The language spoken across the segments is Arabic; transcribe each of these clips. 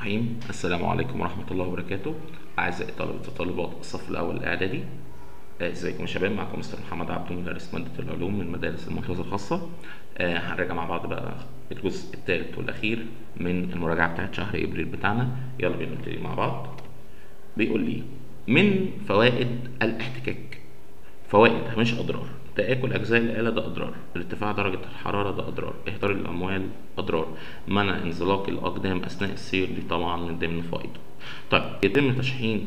الرحيم. السلام عليكم ورحمة الله وبركاته. أعزائي طلبة وطالبات الصف الأول الإعدادي، ازيكم يا شباب؟ معكم مستر محمد عبده، مدرس مادة العلوم من مدارس المحافظة الخاصة. هنراجع مع بعض بقى الجزء الثالث والأخير من المراجعة بتاعت شهر إبريل بتاعنا. يلا بينا نبتدي مع بعض. بيقول لي من فوائد الاحتكاك، فوائد مش أضرار. تآكل أجزاء الآلة ده أضرار، ارتفاع درجة الحرارة ده أضرار، إهدار الأموال أضرار، منع انزلاق الأقدام أثناء السير دي طبعا من ضمن فوائده. طيب، يتم تشحين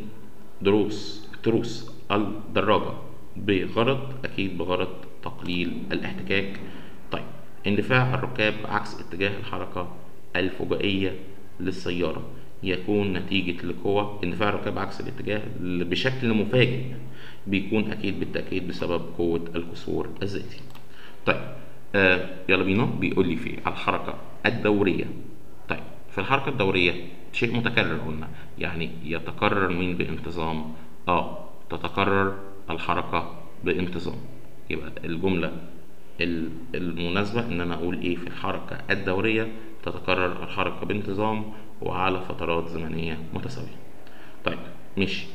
تروس الدراجة بغرض، أكيد بغرض تقليل الاحتكاك. طيب، اندفاع الركاب عكس اتجاه الحركة الفجائية للسيارة يكون نتيجة لقوة اندفاع الركاب عكس الاتجاه بشكل مفاجئ، بيكون أكيد بالتأكيد بسبب قوة الكسور الذاتي. طيب، يلا بينا. بيقول لي في الحركة الدورية. طيب، في الحركة الدورية شيء متكرر قلنا، يعني يتكرر مين بانتظام؟ تتكرر الحركة بانتظام. يبقى الجملة المناسبة ان انا اقول ايه؟ في الحركة الدورية تتكرر الحركة بانتظام وعلى فترات زمنية متساوية. طيب ماشي.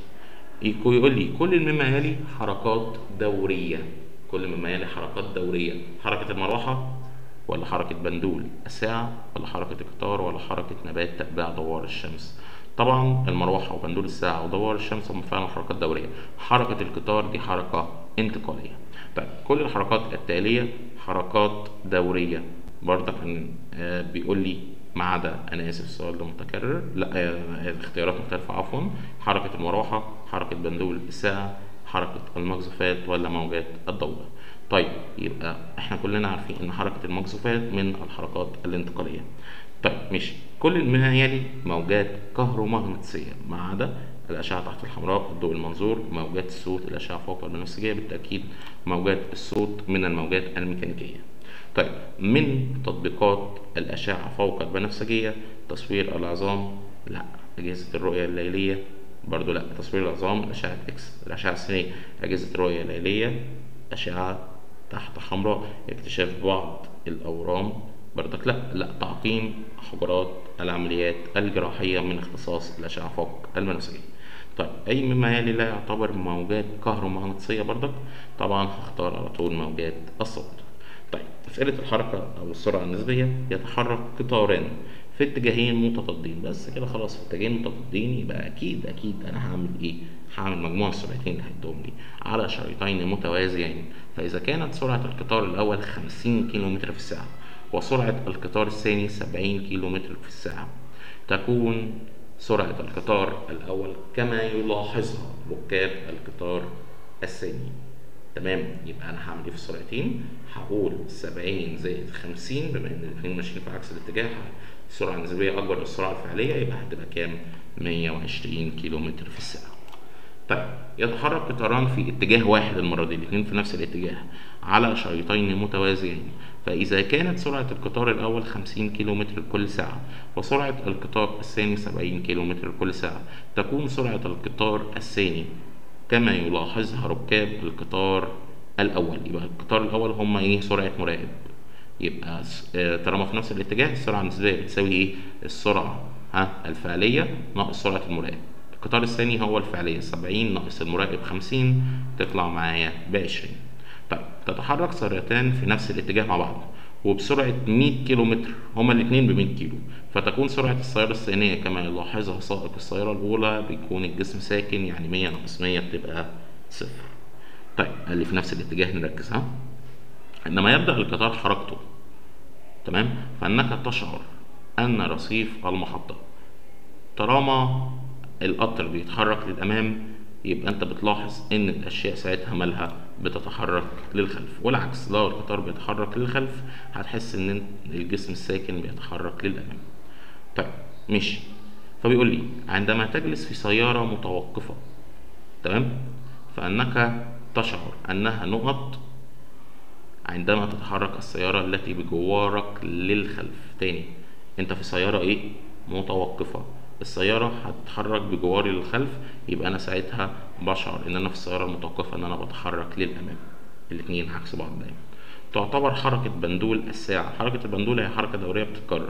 يقول لي كل مما يلي حركات دورية، كل مما يلي حركات دورية. حركة المروحة ولا حركة بندول الساعة ولا حركة القطار ولا حركة نبات تتبع دوار الشمس؟ طبعا المروحة وبندول الساعة ودوار الشمس هم فعلا حركات دورية. حركة القطار دي حركة انتقالية. طيب، كل الحركات التالية حركات دورية برضك. بيقول لي ما عدا، انا اسف السؤال ده متكرر، لا الاختيارات مختلفة عفوا. حركة المروحة، حركة بندول الساعة، حركة المقذوفات ولا موجات الضوء؟ طيب، يبقى احنا كلنا عارفين ان حركة المقذوفات من الحركات الانتقالية. طيب ماشي. كل ما يلي موجات كهرومغناطيسية ما عدا الأشعة تحت الحمراء، الضوء المنظور، موجات الصوت، الأشعة فوق البنفسجية، بالتأكيد موجات الصوت من الموجات الميكانيكية. طيب، من تطبيقات الأشعة فوق البنفسجية تصوير العظام؟ لا. أجهزة الرؤية الليلية؟ برضو لا. تصوير العظام، الأشعة إكس، الأشعة السينية. أجهزة الرؤية الليلية، أشعة تحت حمراء، اكتشاف بعض الأورام؟ برضك لا. تعقيم حجرات العمليات الجراحية من اختصاص الأشعة فوق البنفسجية. طيب، أي مما يلي لا يعتبر موجات كهرومغناطيسية؟ برضك طبعا هختار على طول موجات الصوت. طيب، مسألة الحركة أو السرعة النسبية. يتحرك قطاران في اتجاهين متضادين، بس كده خلاص. في اتجاهين متضادين يبقى أكيد أنا هعمل إيه؟ هعمل مجموع السرعتين اللي هيدوهم لي على شريطين متوازيين. فإذا كانت سرعة القطار الأول 50 كيلومتر في الساعة وسرعة القطار الثاني 70 كيلومتر في الساعة، تكون سرعة القطار الأول كما يلاحظها ركاب القطار الثاني. تمام. يبقى انا هعمل ايه في السرعتين؟ هقول 70 زائد 50، بما ان الاثنين ماشيين في عكس الاتجاه، السرعه النسبيه اكبر من السرعه الفعليه، يبقى هتبقى كام؟ 120 كيلومتر في الساعه. طيب، يتحرك قطاران في اتجاه واحد المره دي، الاثنين في نفس الاتجاه على شريطين متوازيين. فاذا كانت سرعه القطار الاول 50 كيلومتر كل ساعه وسرعه القطار الثاني 70 كيلومتر كل ساعه، تكون سرعه القطار الثاني كما يلاحظها ركاب القطار الأول. يبقى القطار الأول هم إيه؟ سرعة مراقب. يبقى طالما في نفس الاتجاه، السرعة النسبية بتساوي إيه؟ السرعة الفعلية ناقص سرعة المراقب. القطار الثاني هو الفعلية 70 ناقص المراقب 50، تطلع معايا ب20. طيب، تتحرك سيارتان في نفس الاتجاه مع بعض وبسرعة 100 كيلو متر، هما الاتنين ب100 كيلو، فتكون سرعة السيارة الثانية كما يلاحظها سائق السيارة الأولى. بيكون الجسم ساكن، يعني 100 ناقص 100 بتبقى صفر. طيب، اللي في نفس الاتجاه نركز. عندما يبدأ القطار حركته، تمام، فإنك تشعر أن رصيف المحطة، طالما القطر بيتحرك للأمام يبقى أنت بتلاحظ إن الأشياء ساعتها مالها بتتحرك للخلف، والعكس لو القطار بيتحرك للخلف هتحس إن الجسم الساكن بيتحرك للأمام. طيب ماشي. فبيقول لي عندما تجلس في سيارة متوقفة، تمام، فإنك تشعر أنها نقط عندما تتحرك السيارة التي بجوارك للخلف. تاني، انت في سيارة ايه؟ متوقفة، السيارة هتتحرك بجواري للخلف، يبقى انا ساعتها بشعر ان انا في السيارة المتوقفة ان انا بتحرك للامام. الاتنين عكس بعض دايما. تعتبر حركة بندول الساعة، حركة البندول هي حركة دورية بتتكرر،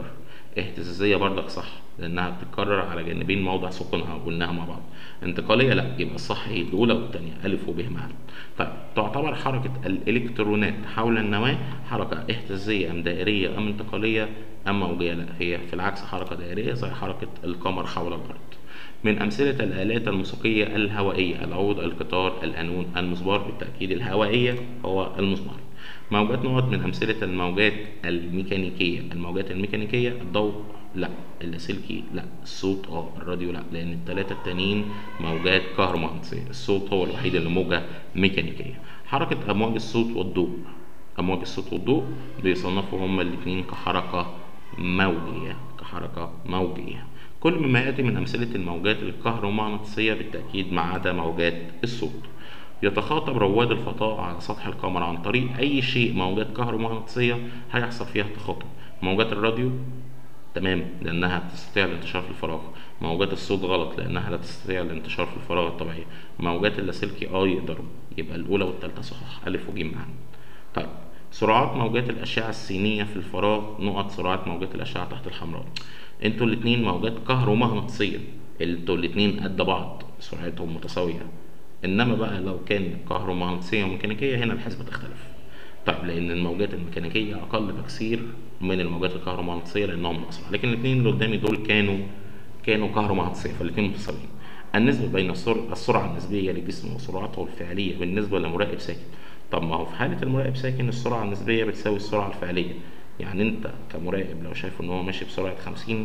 اهتزازية برضك صح لأنها بتتكرر على جانبين موضع سكونها، قلناها مع بعض. انتقالية لا، يبقى الصح هي الأولى والتانية ألف وب معا. طيب تعتبر حركة الإلكترونات حول النواة حركة اهتزازية أم دائرية أم انتقالية أم موجية؟ لا، هي في العكس حركة دائرية زي حركة القمر حول الأرض. من أمثلة الآلات الموسيقية الهوائية: العود، القيثار، القانون، المزمار. بالتأكيد الهوائية هو المزمار. موجات نقط. من أمثلة الموجات الميكانيكية: الموجات الميكانيكية الضوء لا، اللاسلكي لا، الصوت الراديو لا، لأن التلاتة التانيين موجات كهرومغناطيسية، الصوت هو الوحيد اللي موجة ميكانيكية. حركة أمواج الصوت والضوء: أمواج الصوت والضوء بيصنفوا هما الاتنين كحركة موجية، كحركة موجية. كل مما يأتي من أمثلة الموجات الكهرومغناطيسية بالتأكيد ما عدا موجات الصوت. يتخاطب رواد الفضاء على سطح القمر عن طريق أي شيء موجات كهرومغناطيسية هيحصل فيها تخاطب. موجات الراديو تمام لأنها تستطيع الانتشار في الفراغ. موجات الصوت غلط لأنها لا تستطيع الانتشار في الفراغ الطبيعي. موجات اللاسلكي يقدروا، يبقى الأولى والتالتة صح، ألف وجيم معا. طيب سرعات موجات الأشعة السينية في الفراغ نقط سرعات موجات الأشعة تحت الحمراء. انتوا الاتنين موجات كهرومغناطيسية، انتوا الاتنين قد بعض سرعتهم متساوية. انما بقى لو كان كهرومغناطيسية وميكانيكية هنا الحسبة تختلف. طيب لأن الموجات الميكانيكية أقل بكثير من الموجات الكهرومغناطيسية لأنهم أسرع، لكن الاتنين اللي قدامي دول كانوا كهرومغناطيسية، فالاتنين متساويين. النسبة بين السرعة النسبية للجسم وسرعته الفعلية بالنسبة لمراقب ساكن. طب ما هو في حالة المراقب ساكن السرعة النسبية بتساوي السرعة الفعلية. يعني أنت كمراقب لو شايف إن هو ماشي بسرعة 50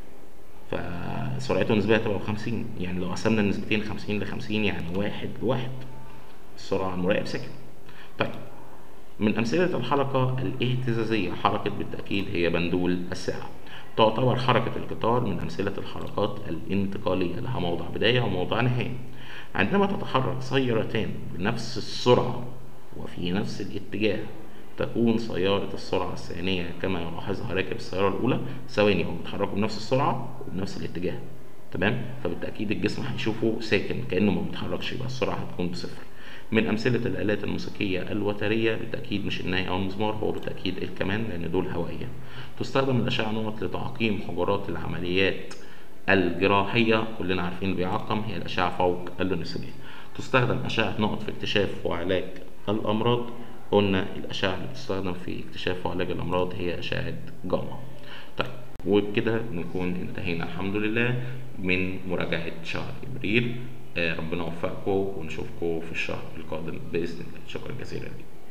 فسرعته النسبية هتبقى ب50. يعني لو قسمنا النسبتين 50 ل50 يعني 1:1 السرعة المراقب ساكن. طيب من أمثلة الحركة الاهتزازية حركة بالتأكيد هي بندول الساعة. تعتبر حركة القطار من أمثلة الحركات الانتقالية، لها موضع بداية وموضع نهاية. عندما تتحرك سيارتان بنفس السرعة وفي نفس الاتجاه تكون سيارة السرعة الثانية كما يلاحظها راكب السيارة الأولى ثواني، هم بيتحركوا بنفس السرعة وبنفس الاتجاه تمام، فبالتأكيد الجسم هيشوفه ساكن كأنه ما بيتحركش، يبقى السرعة هتكون بصفر. من أمثلة الآلات الموسيقية الوترية بالتأكيد مش الناي أو المزمار، هو بالتأكيد الكمان لأن دول هوائية. تستخدم الأشعة نقط لتعقيم حجرات العمليات الجراحية، كلنا عارفين اللي بيعقم هي الأشعة فوق اللونسية. تستخدم أشعة نقط في اكتشاف وعلاج الأمراض، قلنا الأشعة اللي بتستخدم في اكتشاف وعلاج الأمراض هي أشعة جاما. طيب وبكده نكون انتهينا الحمد لله من مراجعة شهر إبريل. ربنا يوفقكم ونشوفكم في الشهر القادم بإذن الله. شكرا جزيلا.